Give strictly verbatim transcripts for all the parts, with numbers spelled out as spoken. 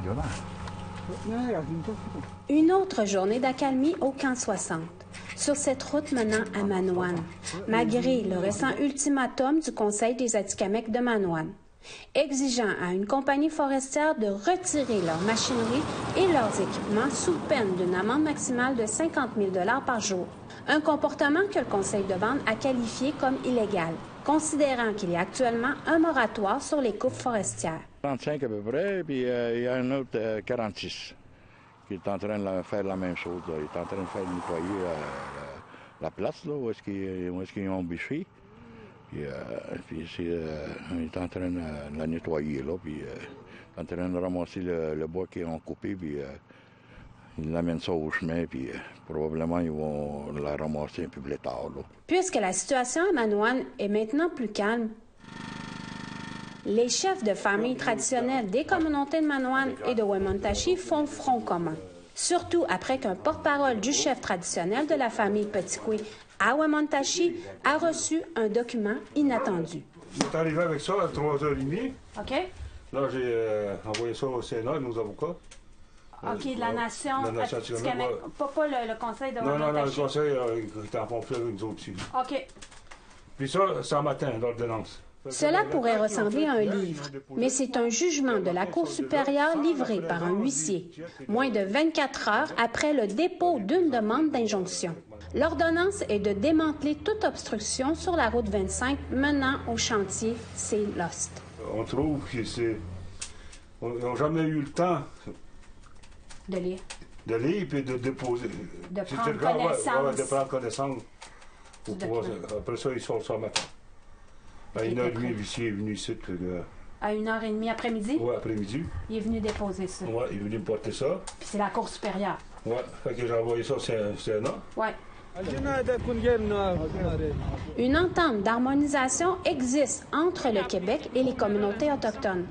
Une autre journée d'accalmie au camp soixante, sur cette route menant à Manoane, malgré le récent ultimatum du Conseil des Atikamekw de Manoane, exigeant à une compagnie forestière de retirer leur machinerie et leurs équipements sous peine d'une amende maximale de cinquante mille dollars par jour. Un comportement que le Conseil de bande a qualifié comme illégal, considérant qu'il y a actuellement un moratoire sur les coupes forestières. trente-cinq à peu près, puis euh, il y a un autre euh, quarante-six qui est en train de faire la même chose. Là. Il est en train de faire nettoyer euh, la, la place là, où est-ce qu'ils est qu'ils ont bûché. Puis, euh, puis c'est, euh, il est en train de, de la nettoyer là, puis euh, il est en train de ramasser le, le bois qu'ils ont coupé, puis euh, ils l'amènent ça au chemin, puis euh, probablement ils vont la ramasser un peu plus tard. Là. Puisque la situation à Manoane est maintenant plus calme, les chefs de famille traditionnels des communautés de Manoane et de Wemotaci font front commun. Surtout après qu'un porte-parole du chef traditionnel de la famille Petikwe à Wemotaci a reçu un document inattendu. C'est arrivé avec ça à trois heures trente. OK. Là, j'ai euh, envoyé ça au Sénat, nos avocats. OK, de la Nation, la nation Atikamekw, ouais. Pas, pas le, le conseil de Wemotaci. Non, non, non, le conseil euh, est en conflit avec nous autres aussi. OK. Puis ça, c'est en matin, l'ordonnance. Cela pourrait ressembler à un livre, mais c'est un jugement de la Cour supérieure livré par un huissier, moins de vingt-quatre heures après le dépôt d'une demande d'injonction. L'ordonnance est de démanteler toute obstruction sur la route vingt-cinq menant au chantier C. Lost. On trouve que c'est... On n'a jamais eu le temps... De lire. De lire et de déposer. De prendre connaissance. Ouais, ouais, de prendre connaissance. Pour pouvoir... Après ça, ils sont ça matin. À une heure et demie, l'huissier est venu ici. Euh... À une heure et demie après-midi? Oui, après-midi. Il est venu déposer ça. Oui, il est venu me porter ça. Puis c'est la Cour supérieure. Oui, fait que j'ai envoyé ça au Sénat. Oui. Une entente d'harmonisation existe entre le Québec et les communautés autochtones,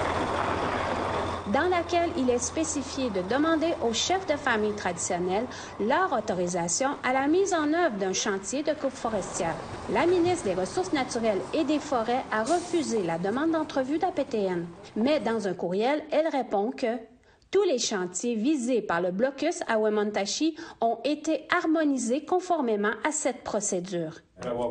dans laquelle il est spécifié de demander aux chefs de famille traditionnels leur autorisation à la mise en œuvre d'un chantier de coupe forestière. La ministre des Ressources naturelles et des Forêts a refusé la demande d'entrevue d'A P T N. Mais dans un courriel, elle répond que tous les chantiers visés par le blocus à Wemotaci ont été harmonisés conformément à cette procédure.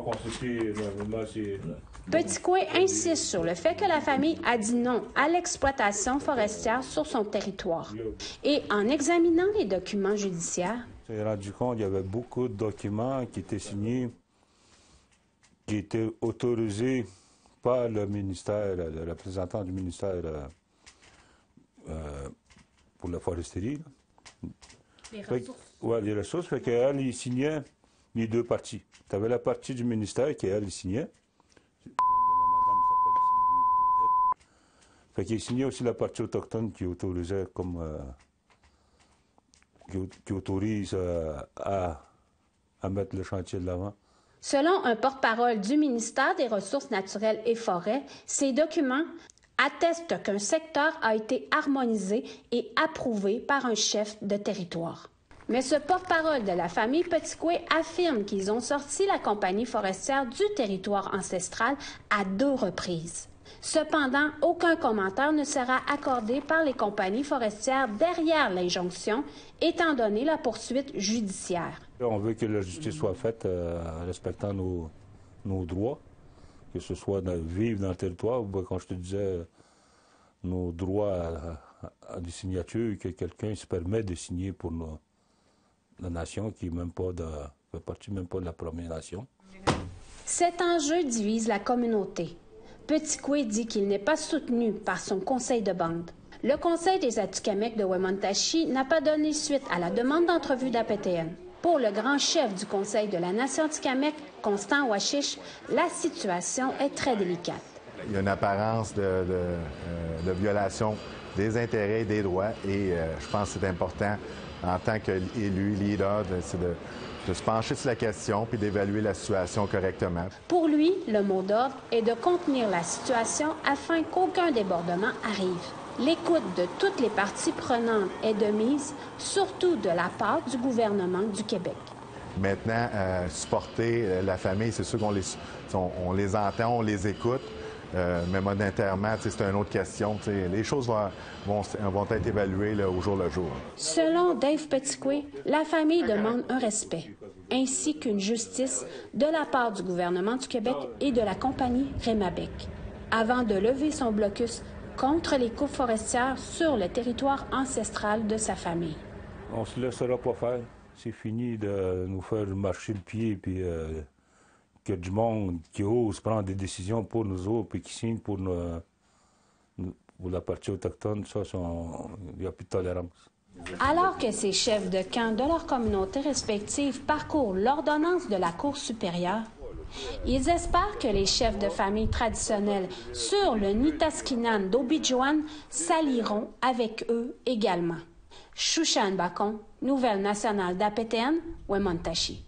Petikwe insiste sur le fait que la famille a dit non à l'exploitation forestière sur son territoire. Et en examinant les documents judiciaires, on s'est rendu compte qu'il y avait beaucoup de documents qui étaient signés, qui étaient autorisés par le ministère, le représentant du ministère euh, euh, pour la foresterie. Les ressources. Oui, les ressources. Fait qu'elle, il signait les deux parties. Tu avais la partie du ministère qui, elle, il signait. Fait qu'il signait aussi la partie autochtone qui autorisait comme euh, qui, qui autorise euh, à, à mettre le chantier de l'avant. Selon un porte-parole du ministère des Ressources naturelles et Forêts, ces documents attestent qu'un secteur a été harmonisé et approuvé par un chef de territoire. Mais ce porte-parole de la famille Petikwe affirme qu'ils ont sorti la compagnie forestière du territoire ancestral à deux reprises. Cependant, aucun commentaire ne sera accordé par les compagnies forestières derrière l'injonction, étant donné la poursuite judiciaire. On veut que la justice soit faite euh, en respectant nos, nos droits, que ce soit de vivre dans le territoire, ou quand je te disais nos droits à, à, à des signatures, que quelqu'un se permet de signer pour nos, la nation qui ne fait partie même pas de la Première Nation. Cet enjeu divise la communauté. Petikwe dit qu'il n'est pas soutenu par son conseil de bande. Le Conseil des Atikamekw de Wemotaci n'a pas donné suite à la demande d'entrevue d'A P T N. Pour le grand chef du Conseil de la Nation Atikamekw, Constant Ouachiche, la situation est très délicate. Il y a une apparence de, de, euh, de violation des intérêts et des droits et euh, je pense que c'est important en tant qu'élu, leader, de, de, de se pencher sur la question puis d'évaluer la situation correctement. Pour lui, le mot d'ordre est de contenir la situation afin qu'aucun débordement arrive. L'écoute de toutes les parties prenantes est de mise, surtout de la part du gouvernement du Québec. Maintenant, euh, supporter la famille, c'est sûr qu'on les, on, on les entend, on les écoute, Euh, mais monétairement, c'est une autre question. T'sais, les choses vont, vont, vont être évaluées là, au jour le jour. Selon Dave Petitcoué, la famille demande un respect, ainsi qu'une justice de la part du gouvernement du Québec et de la compagnie Rémabec, avant de lever son blocus contre les coupes forestières sur le territoire ancestral de sa famille. On ne se laissera pas faire. C'est fini de nous faire marcher le pied, puis euh, qu'il y a du monde qui ose prendre des décisions pour nous autres, puis qui signe pour, nous, pour la partie autochtone. Ça, il n'y a plus de tolérance. Alors que ces chefs de camp de leur communauté respective parcourent l'ordonnance de la Cour supérieure, ils espèrent que les chefs de famille traditionnels sur le Nitaskinan d'Obidjouan s'allieront avec eux également. Shushan Bacon, Nouvelle nationale d'A P T N, Wemontachi.